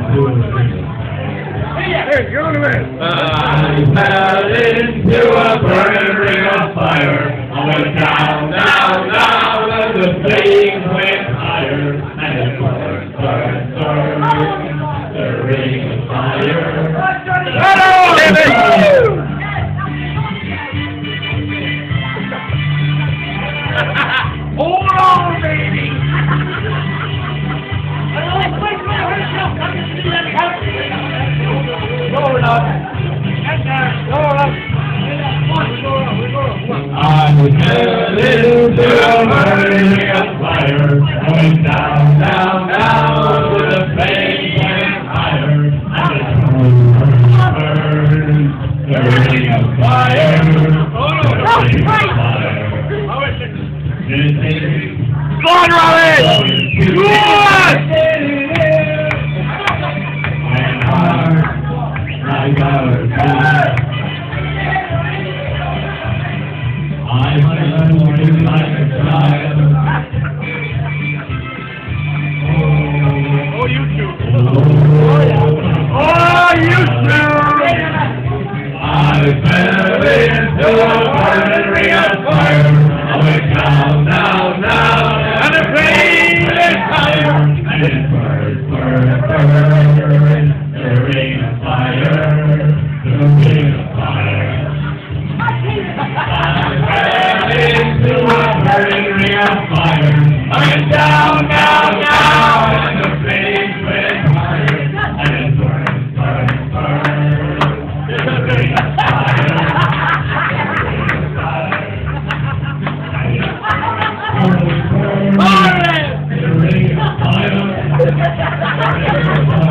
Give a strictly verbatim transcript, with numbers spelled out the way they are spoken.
Hey, go to bed. I fell into a burning ring of fire. I went down, down, down, and the flames went higher. And it burned, burned, burned, the ring of fire. Hello, David! Hold on, baby! Roll it up. Roll up. I fell into a burning ring of fire. I went down, down, down, with the flames went higher. And it burned, burned, the ring of fire. The ring of fire. Go on, Raleigh! Go on! I got I must have like a child. Oh, you two. Oh, Oh, you two! I fell into a burning ring of fire. I went down, down, down, and the flame is higher. And it burned, burned, burned, the ring of fire, the ring of fire. I fell into a burning ring of fire. I went down, down, down, and the flames went higher. And it burned, burned, burned, the ring of fire. The ring of fire.